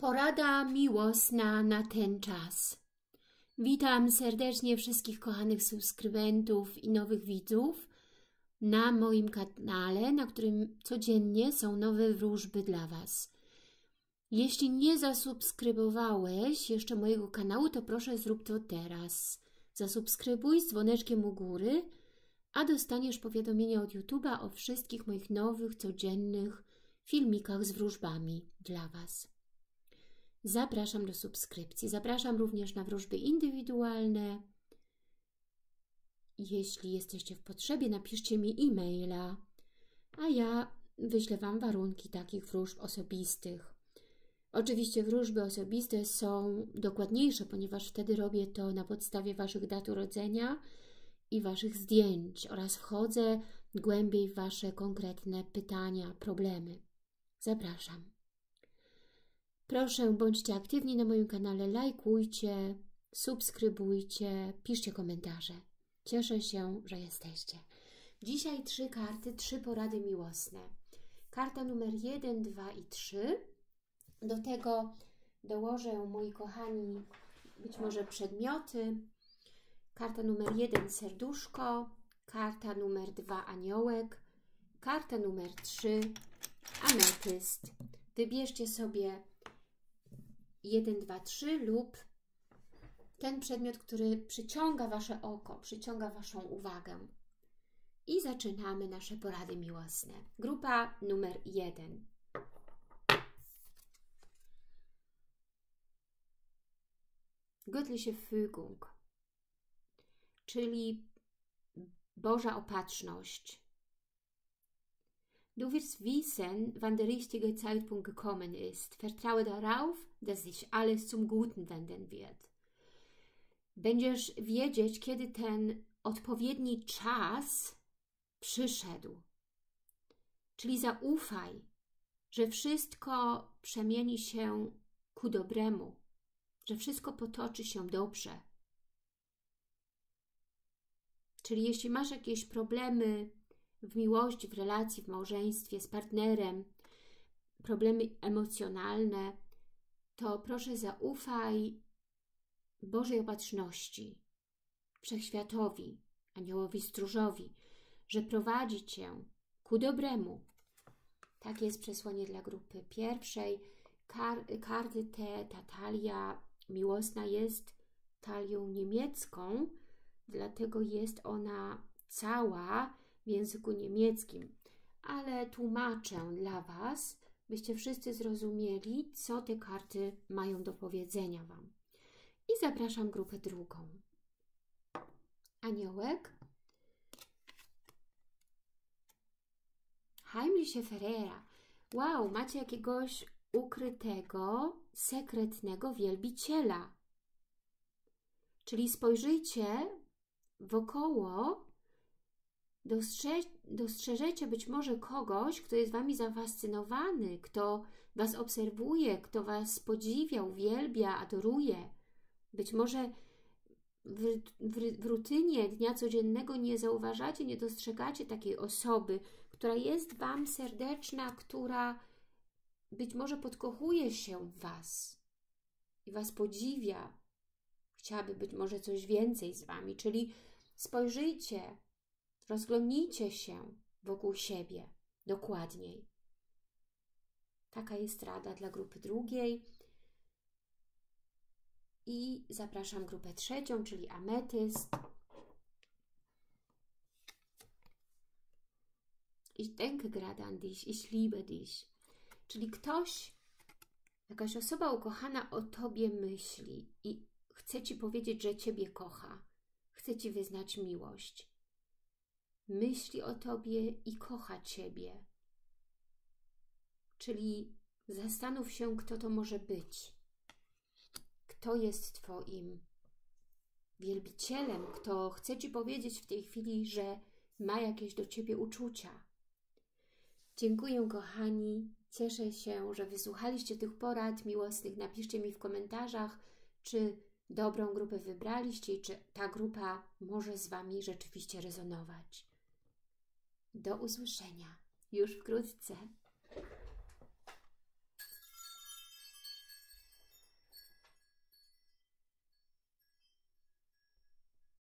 Porada miłosna na ten czas. Witam serdecznie wszystkich kochanych subskrybentów i nowych widzów na moim kanale, na którym codziennie są nowe wróżby dla Was. Jeśli nie zasubskrybowałeś jeszcze mojego kanału, to proszę zrób to teraz. Zasubskrybuj z dzwoneczkiem u góry, a dostaniesz powiadomienia od YouTube'a o wszystkich moich nowych, codziennych filmikach z wróżbami dla Was. Zapraszam do subskrypcji. Zapraszam również na wróżby indywidualne. Jeśli jesteście w potrzebie, napiszcie mi e-maila, a ja wyślę Wam warunki takich wróżb osobistych. Oczywiście wróżby osobiste są dokładniejsze, ponieważ wtedy robię to na podstawie Waszych dat urodzenia i Waszych zdjęć oraz wchodzę głębiej w Wasze konkretne pytania, problemy. Zapraszam. Proszę, bądźcie aktywni na moim kanale, lajkujcie, subskrybujcie, piszcie komentarze. Cieszę się, że jesteście. Dzisiaj 3 karty, 3 porady miłosne. Karta numer 1, 2 i 3. Do tego dołożę, moi kochani, być może przedmioty. Karta numer 1, serduszko. Karta numer 2, aniołek. Karta numer 3, ametyst. Wybierzcie sobie 1, 2, 3 lub ten przedmiot, który przyciąga Wasze oko, przyciąga Waszą uwagę. I zaczynamy nasze porady miłosne. Grupa numer 1. Göttliche Fügung, czyli Boża opatrzność. Du wirst wissen, wann der richtige Zeitpunkt gekommen ist. Vertraue darauf, dass sich alles zum Guten wenden wird. Będziesz wiedzieć, kiedy ten odpowiedni czas przyszedł. Czyli zaufaj, że wszystko przemieni się ku dobremu, że wszystko potoczy się dobrze. Czyli jeśli masz jakieś problemy w miłości, w relacji, w małżeństwie, z partnerem, problemy emocjonalne, to proszę zaufaj Bożej opatrzności, Wszechświatowi, Aniołowi Stróżowi, że prowadzi Cię ku dobremu. Takie jest przesłanie dla grupy pierwszej. Karty te, ta talia miłosna jest talią niemiecką, dlatego jest ona cała w języku niemieckim, ale tłumaczę dla Was, byście wszyscy zrozumieli, co te karty mają do powiedzenia Wam. I zapraszam grupę drugą. Aniołek. Heimliche Verehrer. Wow, macie jakiegoś ukrytego, sekretnego wielbiciela. Czyli spojrzyjcie wokoło, dostrzeżecie być może kogoś, kto jest Wami zafascynowany, kto Was obserwuje, kto Was podziwia, uwielbia, adoruje. Być może w rutynie dnia codziennego nie zauważacie, nie dostrzegacie takiej osoby, która jest Wam serdeczna, która być może podkochuje się w Was i Was podziwia. Chciałaby być może coś więcej z Wami, czyli spojrzyjcie, rozglądnijcie się wokół siebie dokładniej. Taka jest rada dla grupy drugiej. I zapraszam grupę trzecią, czyli ametyst. Ich denke gerade an dich, ich liebe dich. Czyli ktoś, jakaś osoba ukochana o Tobie myśli i chce Ci powiedzieć, że Ciebie kocha. Chce Ci wyznać miłość. Myśli o Tobie i kocha Ciebie. Czyli zastanów się, kto to może być. Kto jest Twoim wielbicielem, kto chce Ci powiedzieć w tej chwili, że ma jakieś do Ciebie uczucia. Dziękuję, kochani. Cieszę się, że wysłuchaliście tych porad miłosnych. Napiszcie mi w komentarzach, czy dobrą grupę wybraliście i czy ta grupa może z Wami rzeczywiście rezonować. Do usłyszenia już wkrótce.